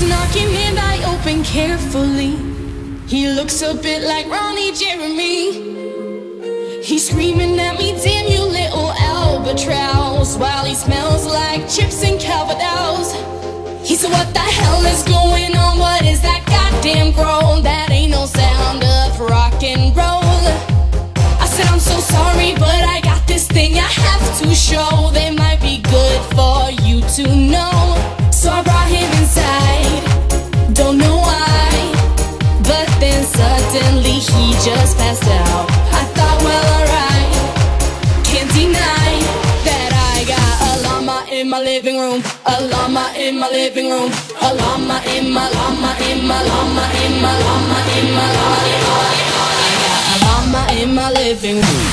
He's knocking and I open carefully. He looks a bit like Ronnie Jeremy. He's screaming at me, damn you little albatross, while he smells like chips and Calvados. He said, what the hell is going on? What is that goddamn groan? That ain't no sound of rock and roll. I said, I'm so sorry, but I got this thing I have to show. They might be good for you to know. So I brought him inside, don't know why, but then suddenly he just passed out. I thought, well, alright, can't deny that I got a llama in my living room, a llama in my living room, a llama in my llama in my llama in my llama in my llama. I got a llama in my living room.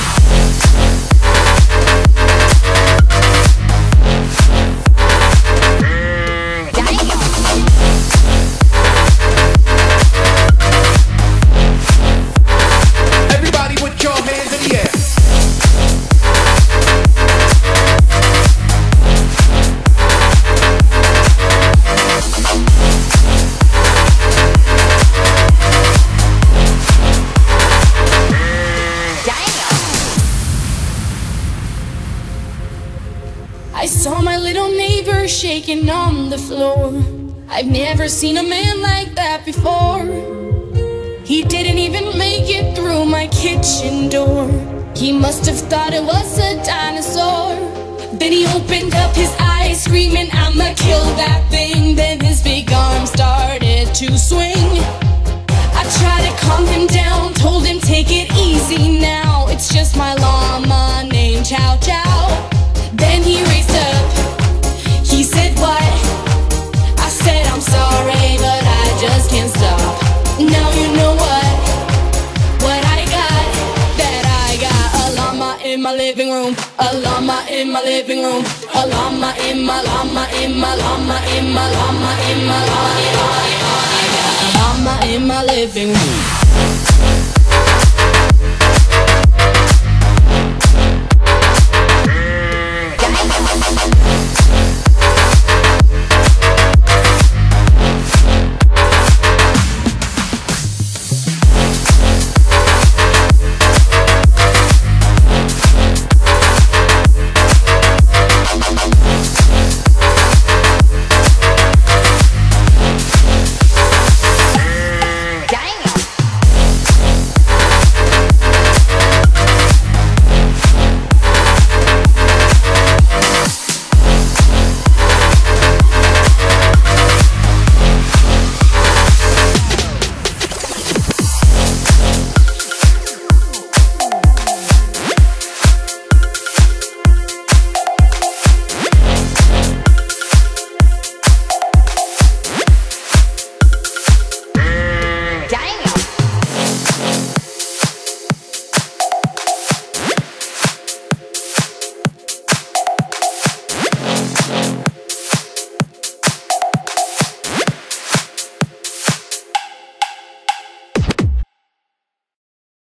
I saw my little neighbor shaking on the floor. I've never seen a man like that before. He didn't even make it through my kitchen door. He must have thought it was a dinosaur. Then he opened up his eyes, screaming, I'ma kill that thing. Then his big arm started to swing. I tried to calm him down, told him take it easy now. It's just my llama named Chow Chow. Then he raised up, he said what? I said I'm sorry, but I just can't stop. Now you know what I got, that I got a llama in my living room, a llama in my living room, a llama in my llama in my llama in my llama in my llama. I got a llama in my living room.